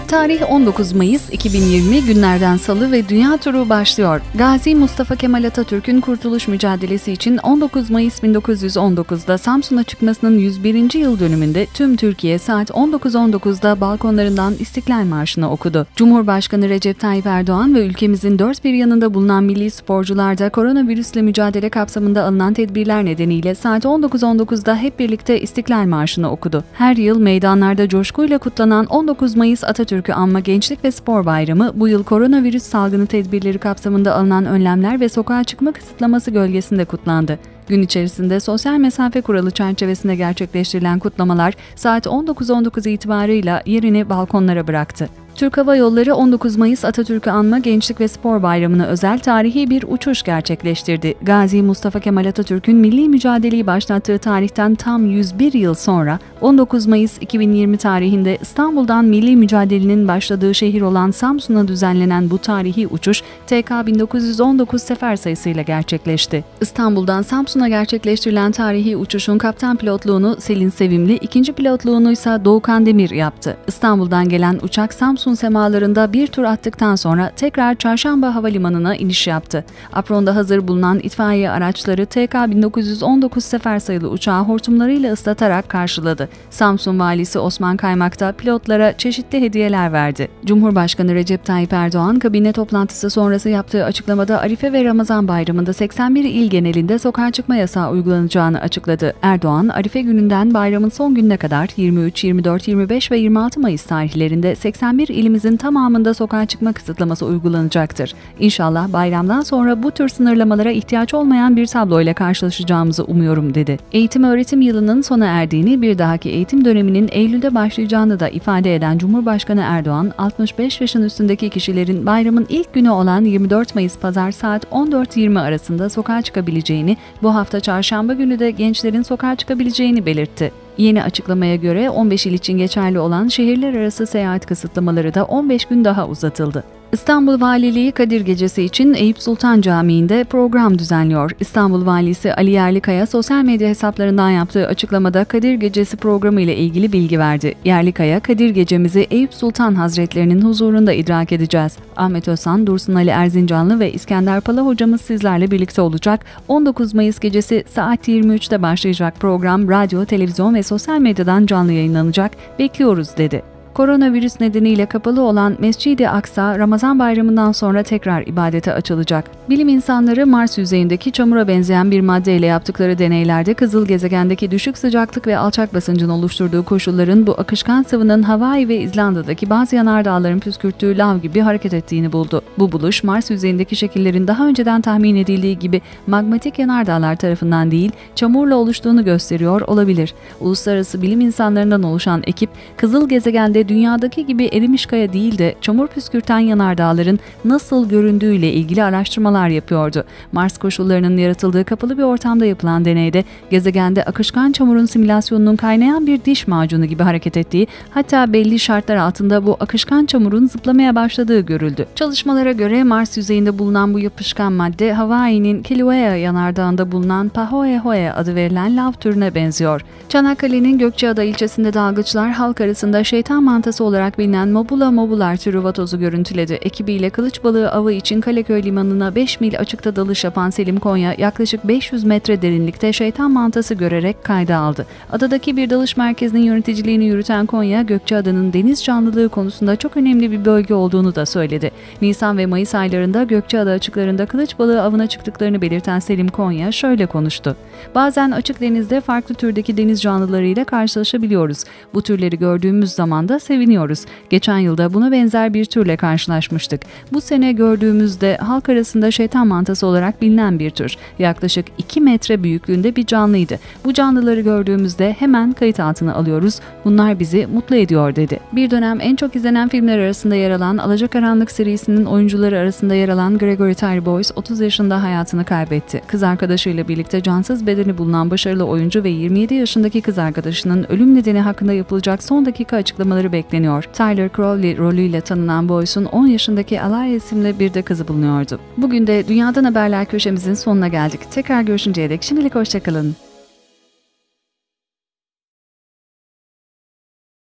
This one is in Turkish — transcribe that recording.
Tarih 19 Mayıs 2020 günlerden salı ve dünya turu başlıyor. Gazi Mustafa Kemal Atatürk'ün kurtuluş mücadelesi için 19 Mayıs 1919'da Samsun'a çıkmasının 101. yıl dönümünde tüm Türkiye saat 19.19'da balkonlarından İstiklal Marşı'nı okudu. Cumhurbaşkanı Recep Tayyip Erdoğan ve ülkemizin dört bir yanında bulunan milli sporcular da koronavirüsle mücadele kapsamında alınan tedbirler nedeniyle saat 19.19'da hep birlikte İstiklal Marşı'nı okudu. Her yıl meydanlarda coşkuyla kutlanan 19 Mayıs Atatürk'ü anma Gençlik ve Spor Bayramı bu yıl koronavirüs salgını tedbirleri kapsamında alınan önlemler ve sokağa çıkma kısıtlaması gölgesinde kutlandı. Gün içerisinde sosyal mesafe kuralı çerçevesinde gerçekleştirilen kutlamalar saat 19.19 itibarıyla yerini balkonlara bıraktı. Türk Hava Yolları 19 Mayıs Atatürk'ü anma Gençlik ve Spor Bayramı'na özel tarihi bir uçuş gerçekleştirdi. Gazi Mustafa Kemal Atatürk'ün milli mücadeleyi başlattığı tarihten tam 101 yıl sonra 19 Mayıs 2020 tarihinde İstanbul'dan milli mücadelenin başladığı şehir olan Samsun'a düzenlenen bu tarihi uçuş TK 1919 sefer sayısıyla gerçekleşti. İstanbul'dan Samsun'a gerçekleştirilen tarihi uçuşun kaptan pilotluğunu Selin Sevimli, ikinci pilotluğunu ise Doğukan Demir yaptı. İstanbul'dan gelen uçak Samsun semalarında bir tur attıktan sonra tekrar Çarşamba Havalimanı'na iniş yaptı. Apron'da hazır bulunan itfaiye araçları TK 1919 sefer sayılı uçağı hortumlarıyla ıslatarak karşıladı. Samsun Valisi Osman Kaymak da pilotlara çeşitli hediyeler verdi. Cumhurbaşkanı Recep Tayyip Erdoğan kabine toplantısı sonrası yaptığı açıklamada Arife ve Ramazan Bayramı'nda 81 il genelinde sokağa çıkma yasağı uygulanacağını açıkladı. Erdoğan, Arife gününden bayramın son gününe kadar 23, 24, 25 ve 26 Mayıs tarihlerinde 81 ilimizin tamamında sokağa çıkma kısıtlaması uygulanacaktır. İnşallah bayramdan sonra bu tür sınırlamalara ihtiyaç olmayan bir tabloyla karşılaşacağımızı umuyorum dedi. Eğitim-öğretim yılının sona erdiğini, bir dahaki eğitim döneminin Eylül'de başlayacağını da ifade eden Cumhurbaşkanı Erdoğan, 65 yaşın üstündeki kişilerin bayramın ilk günü olan 24 Mayıs Pazar saat 14.20 arasında sokağa çıkabileceğini, bu hafta Çarşamba günü de gençlerin sokağa çıkabileceğini belirtti. Yeni açıklamaya göre 15 il için geçerli olan şehirler arası seyahat kısıtlamaları da 15 gün daha uzatıldı. İstanbul Valiliği Kadir Gecesi için Eyüp Sultan Camii'nde program düzenliyor. İstanbul Valisi Ali Yerlikaya sosyal medya hesaplarından yaptığı açıklamada Kadir Gecesi programı ile ilgili bilgi verdi. Yerlikaya, Kadir Gecemizi Eyüp Sultan Hazretlerinin huzurunda idrak edeceğiz. Ahmet Özhan, Dursun Ali Erzincanlı ve İskender Pala hocamız sizlerle birlikte olacak. 19 Mayıs gecesi saat 23'te başlayacak program radyo, televizyon ve sosyal medyadan canlı yayınlanacak. Bekliyoruz dedi. Koronavirüs nedeniyle kapalı olan Mescid-i Aksa, Ramazan bayramından sonra tekrar ibadete açılacak. Bilim insanları Mars yüzeyindeki çamura benzeyen bir maddeyle yaptıkları deneylerde kızıl gezegendeki düşük sıcaklık ve alçak basıncın oluşturduğu koşulların bu akışkan sıvının Hawaii ve İzlanda'daki bazı yanardağların püskürttüğü lav gibi hareket ettiğini buldu. Bu buluş, Mars yüzeyindeki şekillerin daha önceden tahmin edildiği gibi magmatik yanardağlar tarafından değil, çamurla oluştuğunu gösteriyor olabilir. Uluslararası bilim insanlarından oluşan ekip, kızıl gezegende dünyadaki gibi erimiş kaya değil de çamur püskürten yanardağların nasıl göründüğüyle ilgili araştırmalar yapıyordu. Mars koşullarının yaratıldığı kapalı bir ortamda yapılan deneyde gezegende akışkan çamurun simülasyonunun kaynayan bir diş macunu gibi hareket ettiği, hatta belli şartlar altında bu akışkan çamurun zıplamaya başladığı görüldü. Çalışmalara göre Mars yüzeyinde bulunan bu yapışkan madde Hawaii'nin Kilauea yanardağında bulunan Pahoehoe adı verilen lav türüne benziyor. Çanakkale'nin Gökçeada ilçesinde dalgıçlar halk arasında şeytan mantısı olarak bilinen Mobula mobular türü vatozu görüntüledi. Ekibiyle kılıç balığı avı için Kaleköy limanına 5 mil açıkta dalış yapan Selim Konya, yaklaşık 500 metre derinlikte şeytan mantısı görerek kayda aldı. Adadaki bir dalış merkezinin yöneticiliğini yürüten Konya, Gökçeada'nın deniz canlılığı konusunda çok önemli bir bölge olduğunu da söyledi. Nisan ve Mayıs aylarında Gökçeada açıklarında kılıç balığı avına çıktıklarını belirten Selim Konya şöyle konuştu. Bazen açık denizde farklı türdeki deniz canlılarıyla karşılaşabiliyoruz. Bu türleri gördüğümüz zaman da seviniyoruz. Geçen yılda buna benzer bir türle karşılaşmıştık. Bu sene gördüğümüzde halk arasında şeytan mantısı olarak bilinen bir tür. Yaklaşık 2 metre büyüklüğünde bir canlıydı. Bu canlıları gördüğümüzde hemen kayıt altına alıyoruz. Bunlar bizi mutlu ediyor dedi. Bir dönem en çok izlenen filmler arasında yer alan Alacakaranlık serisinin oyuncuları arasında yer alan Gregory Terry Boyce 30 yaşında hayatını kaybetti. Kız arkadaşıyla birlikte cansız bedeni bulunan başarılı oyuncu ve 27 yaşındaki kız arkadaşının ölüm nedeni hakkında yapılacak son dakika açıklamaları bekleniyor. Tyler Crowley rolüyle tanınan Boyce'un 10 yaşındaki Alaya isimli bir de kızı bulunuyordu. Bugün de Dünyadan Haberler köşemizin sonuna geldik. Tekrar görüşünceye dek şimdilik hoşçakalın.